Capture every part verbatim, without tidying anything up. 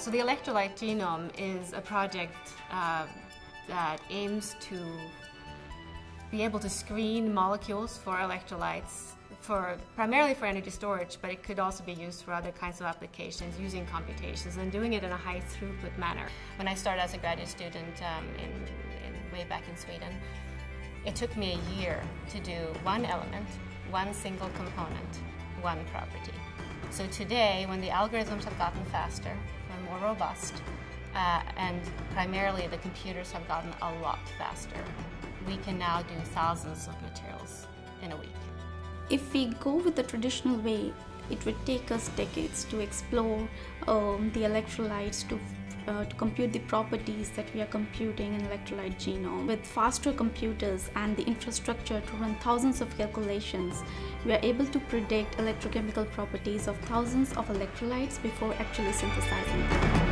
So the electrolyte genome is a project uh, that aims to be able to screen molecules for electrolytes, for primarily for energy storage, but it could also be used for other kinds of applications using computations and doing it in a high throughput manner. When I started as a graduate student um, in, in, way back in Sweden, it took me a year to do one element, one single component, one property. So today, when the algorithms have gotten faster and more robust, uh, and primarily the computers have gotten a lot faster, we can now do thousands of materials in a week. If we go with the traditional way, it would take us decades to explore um, the electrolytes, to, uh, to compute the properties that we are computing in electrolyte genome. With faster computers and the infrastructure to run thousands of calculations, we are able to predict electrochemical properties of thousands of electrolytes before actually synthesizing them.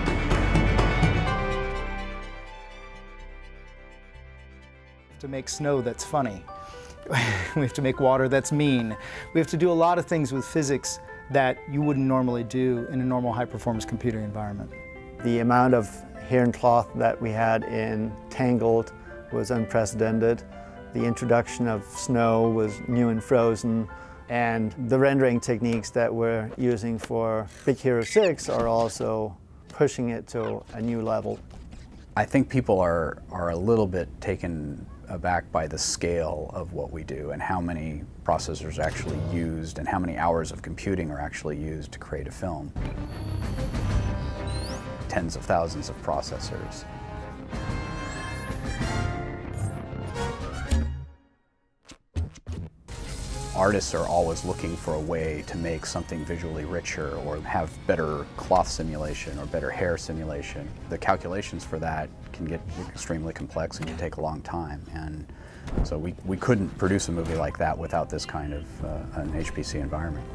To make snow that's funny. We have to make water that's mean. We have to do a lot of things with physics that you wouldn't normally do in a normal high-performance computing environment. The amount of hair and cloth that we had in Tangled was unprecedented. The introduction of snow was new and frozen. And the rendering techniques that we're using for Big Hero six are also pushing it to a new level. I think people are, are a little bit taken aback by the scale of what we do and how many processors are actually used and how many hours of computing are actually used to create a film. Tens of thousands of processors. Artists are always looking for a way to make something visually richer or have better cloth simulation or better hair simulation. The calculations for that can get extremely complex and can take a long time. And so we, we couldn't produce a movie like that without this kind of uh, an H P C environment.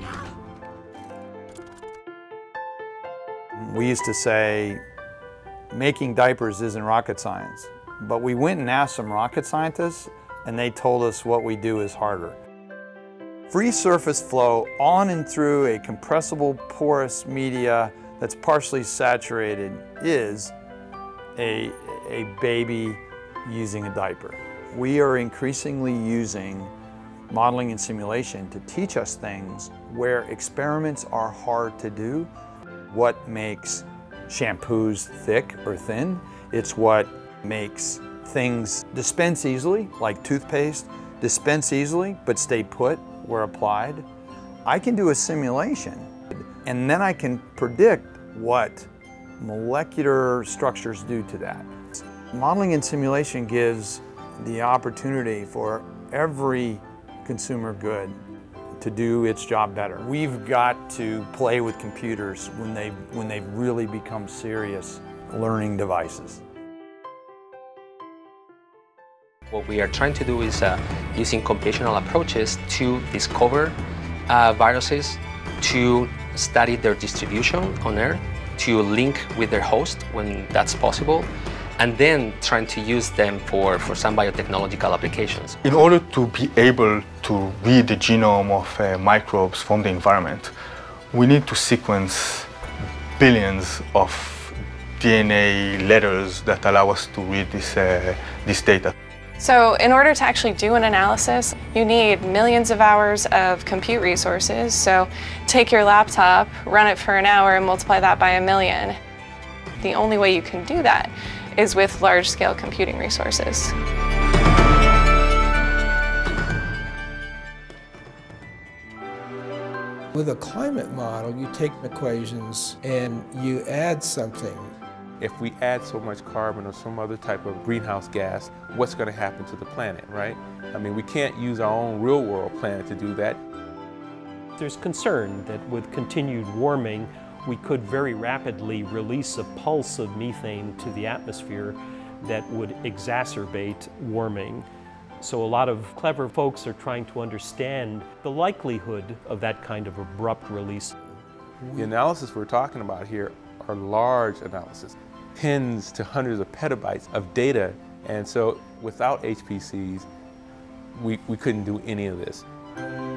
We used to say, making diapers isn't rocket science. But we went and asked some rocket scientists, and they told us what we do is harder. Free surface flow on and through a compressible porous media that's partially saturated is a, a baby using a diaper. We are increasingly using modeling and simulation to teach us things where experiments are hard to do. What makes shampoos thick or thin? It's what makes things dispense easily, like toothpaste, dispense easily but stay put where applied. I can do a simulation and then I can predict what molecular structures do to that. Modeling and simulation gives the opportunity for every consumer good to do its job better. We've got to play with computers when they when they really become serious learning devices. What we are trying to do is uh, using computational approaches to discover uh, viruses, to study their distribution on Earth, to link with their host when that's possible, and then trying to use them for, for some biotechnological applications. In order to be able to read the genome of uh, microbes from the environment, we need to sequence billions of D N A letters that allow us to read this, uh, this data. So in order to actually do an analysis, you need millions of hours of compute resources. So take your laptop, run it for an hour, and multiply that by a million. The only way you can do that is with large-scale computing resources. With a climate model, you take equations and you add something. If we add so much carbon or some other type of greenhouse gas, what's going to happen to the planet, right? I mean, we can't use our own real-world planet to do that. There's concern that with continued warming, we could very rapidly release a pulse of methane to the atmosphere that would exacerbate warming. So a lot of clever folks are trying to understand the likelihood of that kind of abrupt release. The analysis we're talking about here are large analysis, tens to hundreds of petabytes of data, and so without H P Cs, we, we couldn't do any of this.